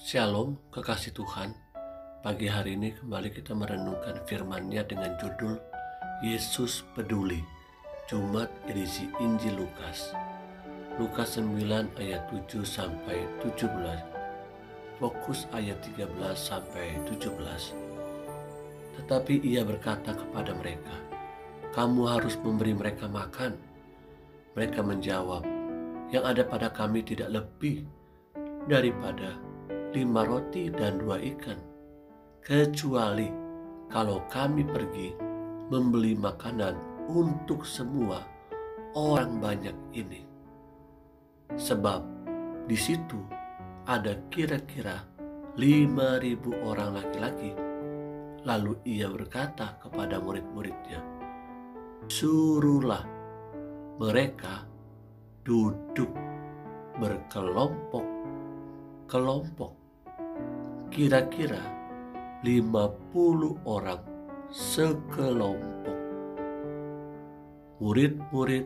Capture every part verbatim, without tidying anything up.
Shalom, kekasih Tuhan. Pagi hari ini kembali kita merenungkan firman-Nya dengan judul Yesus Peduli. Jumat edisi Injil Lukas. Lukas sembilan ayat tujuh sampai tujuh belas. Fokus ayat tiga belas sampai tujuh belas. Tetapi ia berkata kepada mereka, "Kamu harus memberi mereka makan." Mereka menjawab, "Yang ada pada kami tidak lebih daripada lima roti dan dua ikan, kecuali kalau kami pergi membeli makanan untuk semua orang banyak ini." Sebab di situ ada kira-kira lima ribu orang laki-laki. Lalu ia berkata kepada murid-muridnya, "Suruhlah mereka duduk berkelompok-kelompok, kira-kira lima puluh orang sekelompok." Murid-murid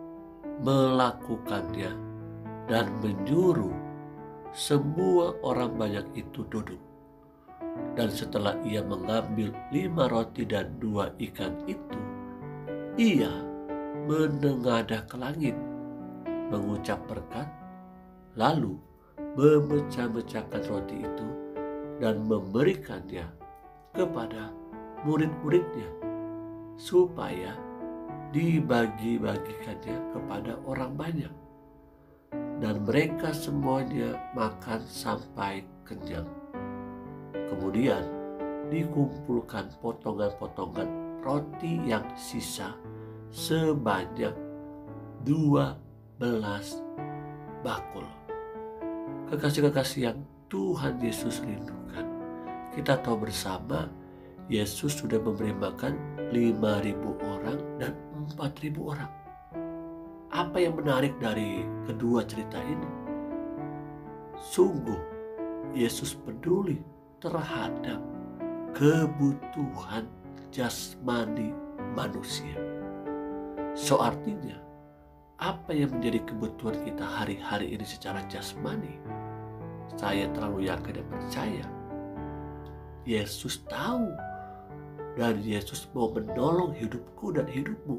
melakukannya dan menyuruh semua orang banyak itu duduk. Dan setelah ia mengambil lima roti dan dua ikan itu, ia menengadah ke langit, mengucap berkat, lalu memecah-mecahkan roti itu dan memberikannya kepada murid-muridnya supaya dibagi-bagikannya kepada orang banyak. Dan mereka semuanya makan sampai kenyang. Kemudian dikumpulkan potongan-potongan roti yang sisa sebanyak dua belas bakul. Kekasih-kekasih yang Tuhan Yesus rindukan, kita tahu bersama Yesus sudah memberi makan lima ribu orang dan empat ribu orang. Apa yang menarik dari kedua cerita ini? Sungguh Yesus peduli terhadap kebutuhan jasmani manusia. So artinya, apa yang menjadi kebutuhan kita hari-hari ini secara jasmani? Saya terlalu yakin dan percaya Yesus tahu, dan Yesus mau menolong hidupku dan hidupmu.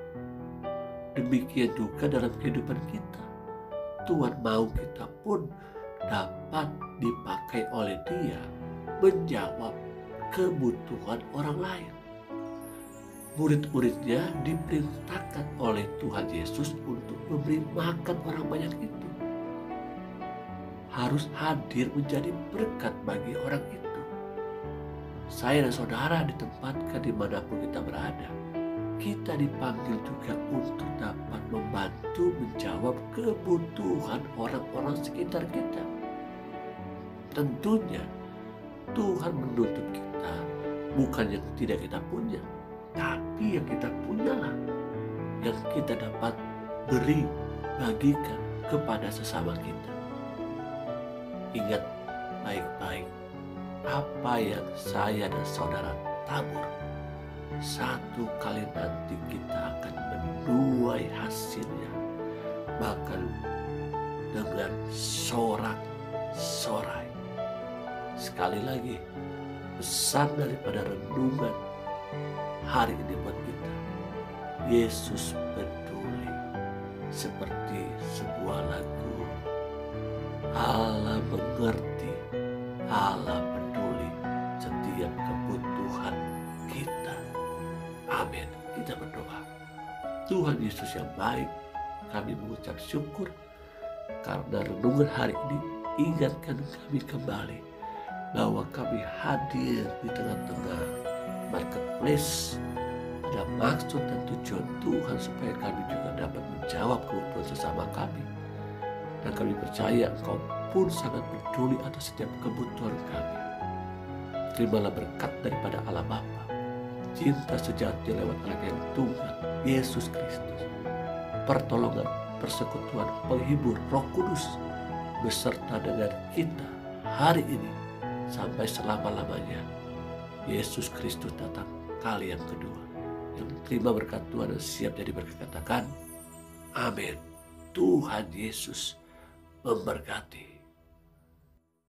Demikian juga dalam kehidupan kita. Tuhan mau kita pun dapat dipakai oleh Dia menjawab kebutuhan orang lain. Murid-muridnya diperintahkan oleh Tuhan Yesus untuk memberi makan orang banyak itu. Harus hadir menjadi berkat bagi orang itu. Saya dan saudara ditempatkan dimanapun kita berada. Kita dipanggil juga untuk dapat membantu menjawab kebutuhan orang-orang sekitar kita. Tentunya Tuhan menuntut kita bukan yang tidak kita punya, tapi yang kita punyalah, yang kita dapat beri, bagikan kepada sesama kita. Ingat baik-baik, apa yang saya dan saudara tabur, satu kali nanti kita akan menuai hasilnya, bahkan dengan sorak-sorai. Sekali lagi, pesan daripada renungan hari ini buat kita, Yesus peduli. Seperti sebuah lagu, Allah mengerti, Allah peduli setiap kebutuhan kita. Amin. Kita berdoa. Tuhan Yesus yang baik, kami mengucap syukur karena renungan hari ini ingatkan kami kembali bahwa kami hadir di tengah-tengah marketplace. Ada maksud dan tujuan Tuhan supaya kami juga dapat menjawab kebutuhan sesama kami. Dan kami percaya Engkau pun sangat peduli atas setiap kebutuhan kami. Terimalah berkat daripada Allah Bapa, cinta sejati lewat anak yang tunggal, Yesus Kristus, pertolongan, persekutuan, penghibur, Roh Kudus, beserta dengan kita hari ini sampai selama-lamanya. Yesus Kristus datang kali yang kedua. Yang terima berkat Tuhan dan siap jadi berkat, katakan amin. Tuhan Yesus memberkati.